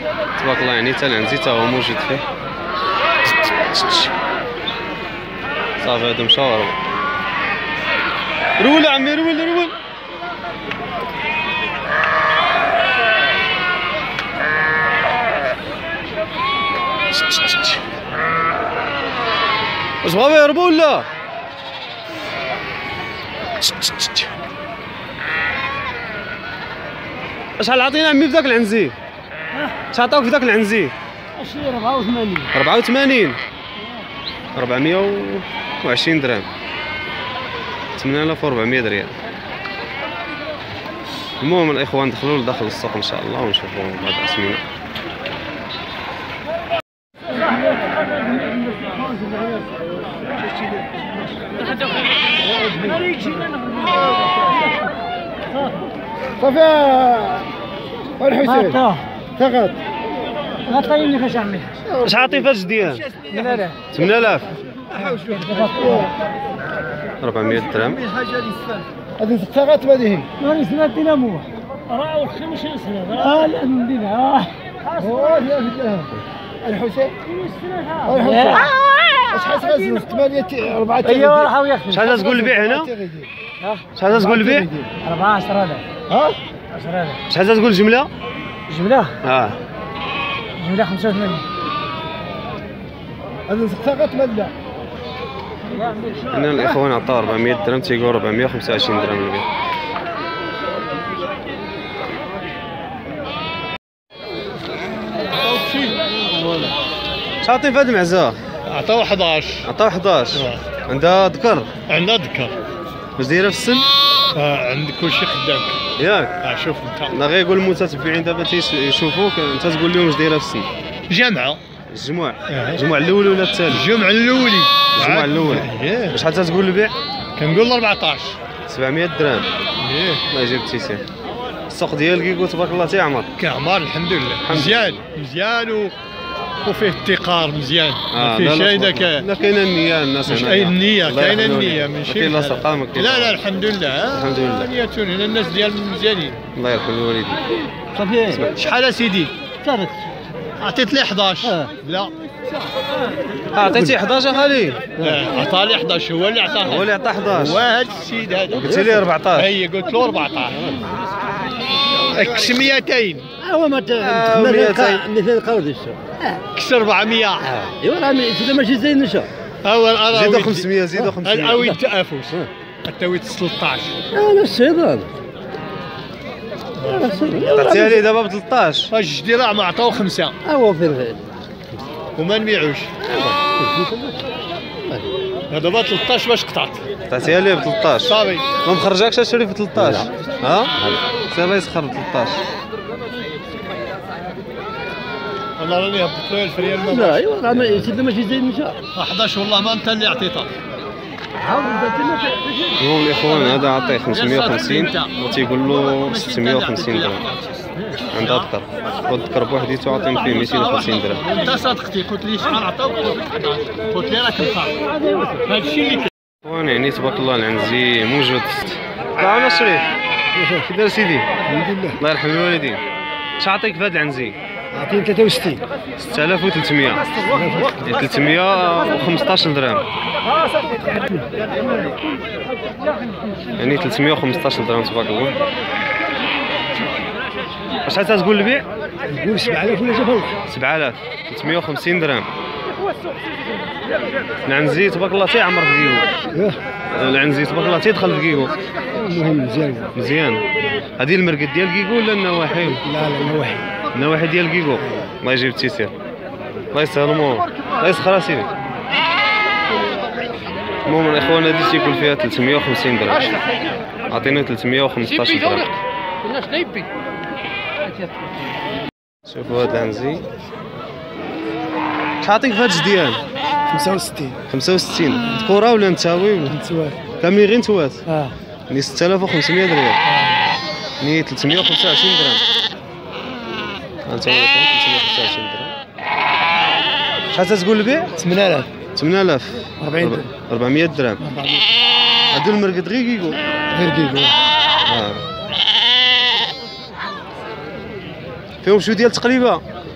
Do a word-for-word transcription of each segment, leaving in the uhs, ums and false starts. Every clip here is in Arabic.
تبارك الله، يعني حتى العنزي تا هو موجود فيه. صافي هادو مشاو. رول عمي رول رول. واش بغاو يهربوا ولا؟ شحال عطينا عمي في داك العنزي؟ شحال عطاوك في داك العنزي؟ أربعة وثمانين. أربعة وثمانين. أربعمية وعشرين درهم. ثمانية آلاف وأربعمية ريال. المهم الإخوان دخلوا لداخل السوق إن شاء الله ونشوفوا بعض الأسمنة. صافي الحسين فقط غطيني فاش عمي. اش عاطي فاش ديال؟ ثمانية آلاف. ثمانية آلاف. أربعمية درهم. هذه فقط هذه. ماني سمعت دينامو. راه خمس سنين. اه لا نديرها. اه يا الحسين. الحسين. شحال تغزل؟ ثمانية أربعة. ايوا راهو ياخذ. شحال تقول البيع هنا؟ شحال تقول البيع؟ أربعة عشرة آلاف. ها؟ عشرة آلاف. شحال تقول الجملة؟ جملة؟ اه. جملة خمسة وثمانين. هذا فقط ملا. هنا الإخوان عطاو أربعمية درهم تيقولوا أربعمية وخمسة وعشرين درهم البيع. شاطي في هاد المعزة؟ عطاو حداش. عطاو حداش. عندها ذكر؟ عندها ذكر. واش دايره في السن؟ آه عندك كلشي خدامك. ياك؟ اه شوف انت. لا غير يقول المتتبعين دابا تيشوفوك انت تقول لهم واش دايره في السن. جامعة. الجموع. الجموع الاول ولا الثاني؟ الجمع الاولي. الجمع الاول. شحال تتقول البيع؟ كنقول أربعطاش. سبعمية درهم. ايه الله يجيب التيسير. السوق ديال كيكو تبارك الله تيعمر. كعمر الحمد لله. مزيان مزيان و... وفيه اتقار مزيان. آه ما فيه شي داك. لا كاينه النية الناس هنا. اي النية كاينه النية ماشي. كاين لا سرقه ما كاين. لا لا الحمد لله. الحمد لله. نيتون هنا الناس ديال مزيانين. الله يرحم الوالدين. صافي. شحال اسيدي؟ صافي. عطيت لي حداش. آه. لا. عطيتي حداش اخالي؟ اه عطاني حداش هو اللي عطاه. هو اللي عطى حداش. هو هذا السيد هذا. قلت لي أربعطاش. هي قلت له أربعطاش. اكس مئتين. هو ما مثل قودش. كس أربعمية. ايوا راه اذا ماشي زي النشا. اول انا زيدوا خمسمية زيدوا خمسمية. الاوي تافوس. التويت ثلاثطاش. انا الصيدان. عطيها لي دابا ب ثلاطاش. الجدي راه ما عطاو خمسة. هو في الغير. وما نبيعوش. دابا ثلاطاش باش قطعت. عطيها لي ب ثلاطاش. صافي. ما مخرجاكش اشري ب ثلاطاش. ها؟ سير الله يسخر ب ثلاطاش. والله راني هبطت له الفريال ما. لا ايوا راه ماشي زي النشا. حداش والله ما انت اللي عطيتها. المهم الاخوان هذا عطيه خمسمية وخمسين وتيقول له ستمية وخمسين درهم. عندها ذكر والذكر بوحديته عاطين فيه مئتين وخمسين درهم. انت صدقتي قلت لي شحال عطاوك قلت لك حداش. قلت لي راك مصاب. هذا الشيء اللي اخوان يعني تبارك الله العنزي موجود. طلعنا شريف. كي داير سيدي؟ الحمد لله. الله يرحم الوالدين. اش عطيك في هذا العنزي؟ عطيني ثلاثة وستين. ستة آلاف وثلاثمية. ثلاثمية وخمسطاش درهم. يعني ثلاثمية وخمسطاش درهم تبارك الله. واش عاد تقول البيع؟ نقول سبعة آلاف ولا جابها سبعة آلاف ثلاثمية وخمسين درهم. العنزي تبارك الله تيعمر في كيكو. العنزي تبارك الله تيدخل في كيكو. المهم مزيان. مزيان. هذه المرقد ديال كيكو ولا النواحي؟ لا لا النواحي. النواحي ديال كيكو. الله يجيب التيسير. الله يسهل الامور. الله يسخر اسيدي. المهم الاخوان هذه تيكون فيها ثلاثمية وخمسين درهم. عطينا ثلاثمية وخمسطاش درهم. شوفوا هذا العنزي. شحال عطيك في هاد الجديان؟ خمسة وستين. خمسة وستين. ذكورة ولا نتاوي ولا؟ نتوات. كاملين غير نتوات؟ اه. يعني ستة آلاف وخمسمية ريال. يعني ثلاثمية وخمسة وعشرين درهم. هانتا هو ثلاثمية وخمسة وعشرين درهم. شحال تتقول البيع؟ ثمانية آلاف. ثمانية آلاف. أربعين درهم. أربعمية درهم. هادو المرقد غير كيكو. غير كيكو. اه. فيهم شو ديال التقليبه؟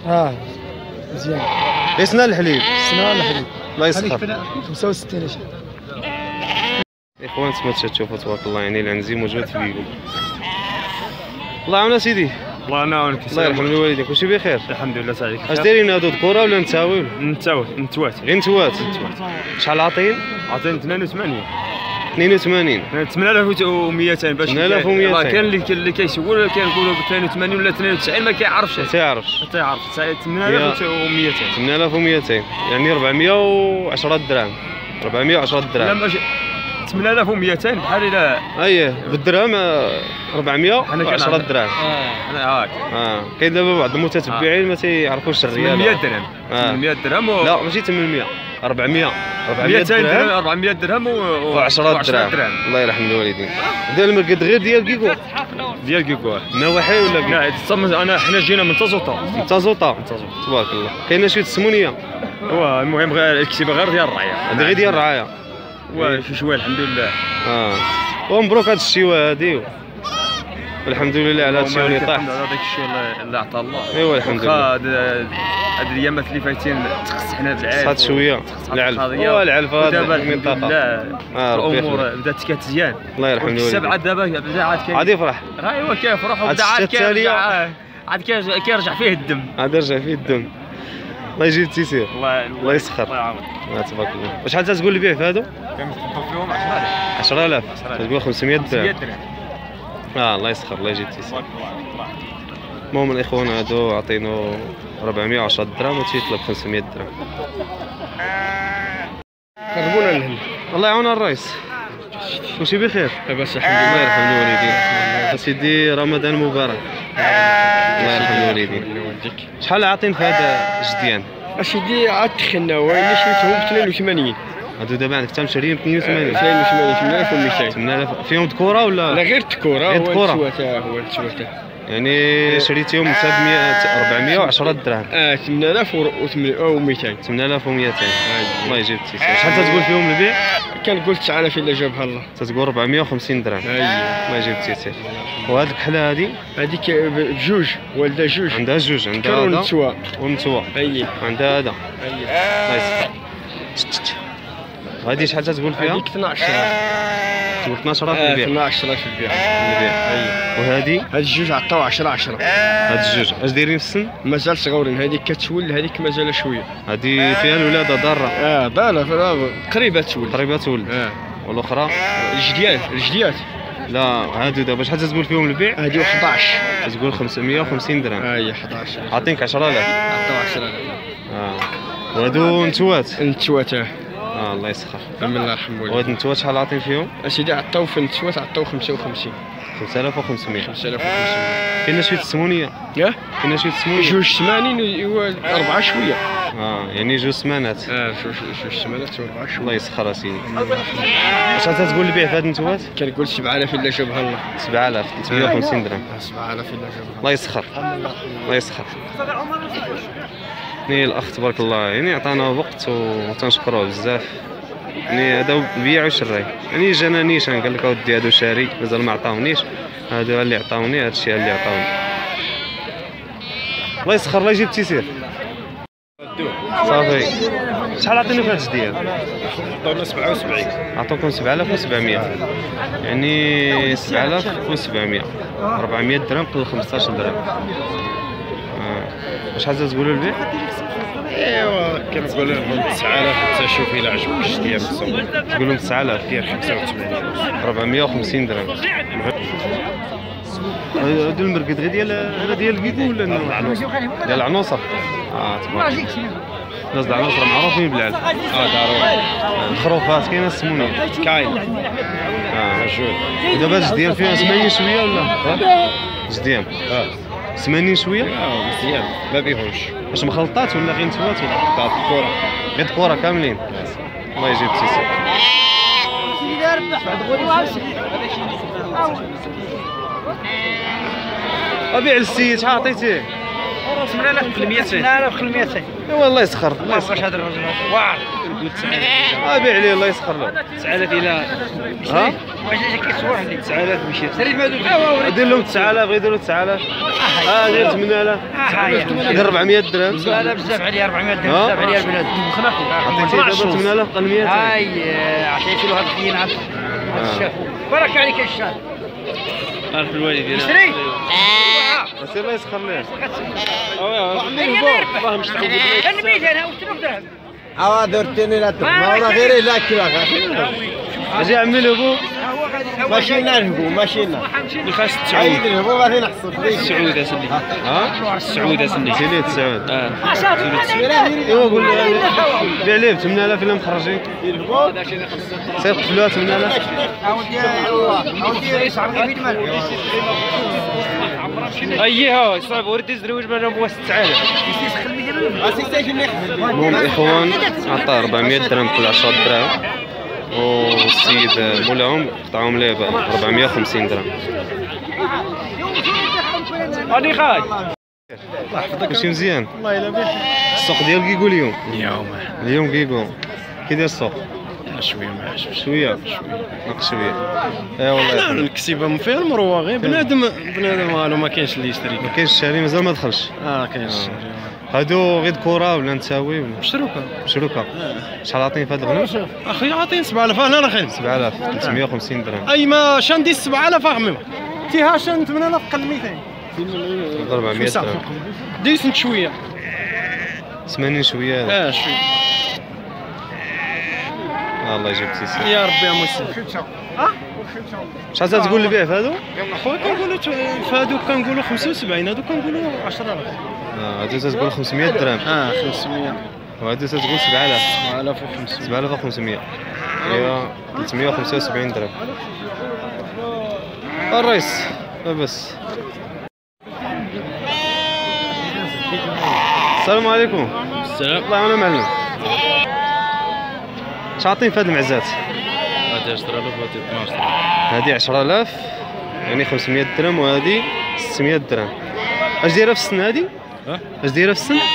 اه مزيان. غير سنة الحليب. سنة الحليب. الله يسخر. خمسة وستين شهر. اخوان تما تشوفوا تبارك الله، يعني العنزي موجود في بيكو. الله يعاون سيدي. الله يعاونك. الله يرحم الوالدين، كلشي بخير. الحمد لله سعيد. اش دايرين هادو ذكوره ولا نتاوي؟ نتاوت نتوات. غير نتوات. شحال عاطين؟ عاطين ثمانية وثمانين. اثنين وثمانين. ثمانية آلاف ومئتين باش ثمانية آلاف ومئتين. كاين اللي اللي كيسول كيقولوا اثنين وثمانين ولا اثنين وتسعين ما كيعرفش. ما تيعرفش. ما تيعرف. ثمانية آلاف ومئتين. ثمانية آلاف ومئتين يعني أربعمية وعشرة دراهم. أربعمية وعشرة دراهم. لا ماشي ثمانية آلاف ومئتين بحال الا اييه بالدرهم أربعمية وعشرة دراهم. اه انا هاك. اه كاين دابا بعض المتتبعين ما تيعرفوش الريال. ثمانمية درهم. ثمانمية درهم و... لا ماشي ثمانمية أربعمية مئتين درهم أربعمية درهم و وعشرة دراهم. الله يرحم الوالدين. ديال المرقد غير ديال كيكو. ديال كيكو نواحي ولا لا تصمم انا حنا جينا من تازوطا. من تازوطا. تبارك الله. كاينه شي السمونيه. هو المهم غير الكتيبه غير ديال الرعايه. هذه غير ديال الرعايه. وشي شويه الحمد لله. اه ومبروك هاد الشيوه هادي والحمد لله على هاد الشيء اللي طاح. هذاك الشيء اللي عطاه الله. ايوا الحمد لله. هاد الايامات اللي فايتين تخصحنا بالعلف. تخصحت شويه العلف. هو العلف هذا المنطقه. اه الامور بدات كتزيان. الله يرحم الوالدين. الشعب عاد دابا بدا عاد كاين. عاد يفرح. ايوا كيفرح وبدا عاد كيرجع عاد كيرجع فيه الدم. عاد يرجع فيه الدم. الله يجيب التيسير. الله الله يسخر. الله يعاون. تبارك الله. وشحال تتقول البيع في هادو؟ كنحطوا فيهم عشرة آلاف. عشرة آلاف. تقول خمسمية درهم. درهم. اه الله يسخر. الله يجيب التيسير. المهم الاخوان هادو عطينو أربعمية وعشرة درهم وتيطلب خمسمية درهم. قربونا لهنا. الله يعاون الرئيس. كلشي بخير. لاباس الحمد لله. الله يرحم الوالدين. سيدي رمضان مبارك. الله يرحم الوالدين. شحال عاطين في هذا الجديان؟ اسيدي عاد دخلنا وين شريتهم ب اثنين وثمانين. هادو دابا عندك تم شاريين ب اثنين وثمانين. اثنين وثمانين ثمانية آلاف ومئتين. ثمانية آلاف فيهم ذكوره ولا؟ لا غير الذكوره. غير الذكوره. هو التواتة هو التواتة. يعني شريتيهم انت ب أربعمية وعشرة دراهم. اه ثمانية آلاف ومئتين. ثمانية آلاف ومئتين. الله يجيب التيسير. شحال تتقول فيهم البيع؟ كنقول تسعة آلاف الا جابها الله. تتقول أربعمية وخمسين درهم. اييه. الله يجيب التيسير. وهاد الكحله هادي؟ هذيك بجوج والده جوج. عندها جوج. عندها كرو هذا ونتوا. ونتوا. اييه. عندها هذا. اييه. الله يسخر. هادي شحال تتقول فيها؟ هذيك اثناش. تقول اثناش في البيع. اثناش في البيع. البيع. اييه. وهادي؟ هاد الجوج عطاو عشرة عشرة. هاد الجوج اش دايرين في السن؟ مازال صغورين. هذيك كتولد هذيك مازال شويه. هادي فيها الولاده ضاره. اه ضاله قريبه تولد. قريبه تولد. اه. والاخرى؟ الجديان الجديات. لا هادو دابا شحال تتقول فيهم البيع؟ هادي أحد عشر. تقول خمسمية وخمسين درهم. اي أحد عشر. عاطينك عشرة آلاف. عطاو عشرة آلاف. اه وهادو نتوات. النتوات. اه الله يسخر. من الله يرحم والديك. وهاد النتوات شحال عاطين فيهم؟ اسيدي عطاو في النتوات عطاو خمسة وخمسين. خمسة آلاف وخمسمية. خمسة آلاف وخمسمية. كاينه شي السمونيه؟ ياه كاينه شي السمونيه؟ جوج ثمانين وأربعة شويه. اه يعني جوج سمانات. اه جوج جوج سمانات وأربعة شويه. الله يسخر اسيدي. شحال تتقول البيع في هاد النتوات؟ كنقول سبعة آلاف الا جابها الله. سبعة آلاف ثلاثمية وخمسين درهم. سبعة آلاف الا جابها الله يسخر. الله يسخر. يعني الاخ تبارك الله يعني عطانا وقت وتنشكروه بزاف. يعني هذا بيع وشراي. يعني جانا نيشان قال لك اودي هادو شاري مازال ما عطاونيش. هادو اللي عطاوني هاد الشيء اللي عطاوني. الله يسخر. الله يجيب التيسير. صافي. شحال عطيني في هاد الجديان؟ عطاونا سبعة وسبعين. عطوكم سبعة آلاف وسبعمية. يعني سبعة آلاف وسبعمية. أربعمية درهم قل خمسطاش درهم. اه شحال تقولوا البيع؟ ايوا كنقول لهم تسعة آلاف حتى شوف الى عجبك الجديان بالصوم. تقول لهم تسعة آلاف ديال خمسة وثمانين. أربعمية وخمسين درهم. هادو المرقد غير ديال هذا ديال كيكو ولا ديال العنوصه؟ اه تبارك الله. الناس ديال العنوصه معروفين بالعلف. اه ضروري. الخروفات كاينه السمونه؟ كاين. اه موجود. ودابا الجديان فيها ثمانين شويه ولا؟ جديان. اه ثمانين شويه؟ اه مزيان ما بيهونش. واش مخلطات ولا غير نتوات ولا؟ طاب الكره. غير الكره كاملين. الله يجيب التيسير. ابيع للسيد شحال عطيتيه؟ ثمانية آلاف في مئتين. ثمانية آلاف في مئتين. ايوا الله يسخر الله يسخر. واش هذا الرجل واعر. اه بيع عليه الله يسخر له. تسعة آلاف الى ها واش جا كيتصور عندي تسعة آلاف مشيت. سريت ما دوك. دير لهم تسعة آلاف غير يديروا تسعة آلاف. اه دير ثمانية آلاف. دير أربعمية درهم. لا بزاف عليا أربعمية درهم بزاف عليا البلاد. عطيتيه دابا ثمانية آلاف قال مئتين. هاي عطيتي له هذا الخيين هذا الشاف. برك عليك الشاف. عارف الوالدين. اشتري. سير الله يسخر ليه. الله مش تعود. انا ميت انا وشنو درهم. اه درتني لا ما ورا غير لا كذا اجي عمي الهبوب. ماشينا الهبوب ماشينا اللي خاص عيد التسعود. الهبوب غادي نحصل السعود اسلي. ها السعود اسلي. سيدي التسعود. اه ايوا قول لي بيع ليه ب ثمانية آلاف الا مخرجين. سير قتلوها ثمانية آلاف. ايها صعب ورد يزروج بلا بوا ستة آلاف. المهم الاخوان عطاه أربعمية درهم كل عشرة دراهم، والسيد مولاهم قطعهم ليه ب أربعمية وخمسين درهم. هاني خاي الله يحفظك ماشي مزيان. الله الا بك. السوق ديال كيقول اليوم اليوم اليوم كيقول كي داير السوق شويه ما عجبش شويه ناقص شويه. اي والله الكسيبه فيها المروه غير بنادم بنادم والو ما كاينش اللي يشتري. ما كاينش الشاري مازال ما دخلش. اه كاين الشاري. هادو غير كره ولا نتاوي ولا مشروكه مشروكه. شحال عاطين في هاد الغنم؟ اخي عاطين سبعة آلاف هنا رخيص. سبعة آلاف ثلاثمية وخمسين درهم. اي ما شان دي سبعة آلاف اغمي تيها شان ثمانية آلاف قل مئتين. أربعمية درهم ديسنت شويه ثمانين شويه. اه شويه. الله يجيب تيسير يا ربي يا موسى. شحال تقول البيع في هادو؟ خويا كنقولوا فهادو كنقولوا خمسة وسبعين هادو كنقولوا عشرة آلاف. اه هادو تتقول خمسمية درهم. اه خمسمية وهادو تتقول سبعة آلاف. سبعة آلاف وخمسمية. سبعة آلاف وخمسمية. ايوا ثلاثمية وخمسة وسبعين درهم. الرئيس بس. السلام عليكم. السلام. الله يعاون معلم. شاطين في هاد المعزات؟ هادي عشرة آلاف وهادي اثناش آلاف. هادي عشرة آلاف يعني خمسمية درهم، وهادي ستمية درهم. اش دايره في السن هادي؟ ها؟ اش دايره في السن؟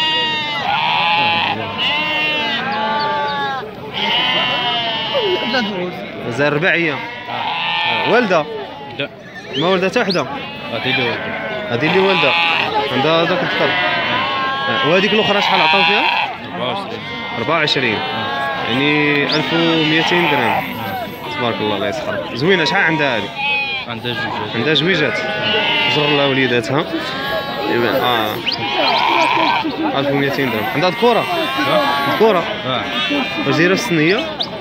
مازال رباعية. والدة؟ لا ما والدة حتى وحدة. هادي اللي والدة. هادي اللي والدة عندها داك الذكر. وهاديك الأخرى شحال عطاو فيها؟ أربعة وعشرين. أربعة وعشرين يعني ألف ومئتين درهم. تبارك الله الله يسخر. زوينة. شحال عندها هادي؟ عندها جوج. عندها جويجات. زر الله وليداتها. اه ألف ومئتين درهم. عندها ذكورة؟ ذكورة؟ اه واش دايرة في السن هي؟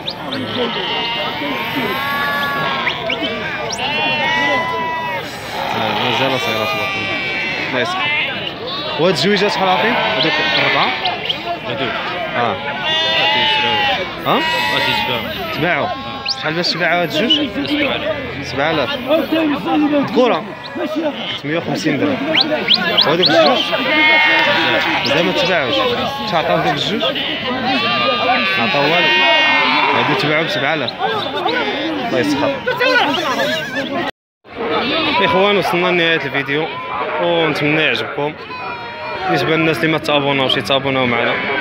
مازال صغيرة تبارك الله الله يسخر. وهاد الجويجات شحال عاطين؟ هادوك أربعة؟ هادوك اه غادي يشراو. ها؟ غادي يتباعو. تباعوا. شحال باش تباعوا هاد الجوج؟ سبعة آلاف. سبعة آلاف. ذكورة ثلاثمية وخمسين درهم. وهادوك الجوج مازال ما تباعوش. شحال عطاو دوك الجوج؟ ما عطاو والو. هادو تباعوا بسبعة آلاف. الله يسخر. اخوان وصلنا لنهاية الفيديو ونتمنى يعجبكم. بالنسبة للناس اللي ما تابوناوش يتابوناو معنا.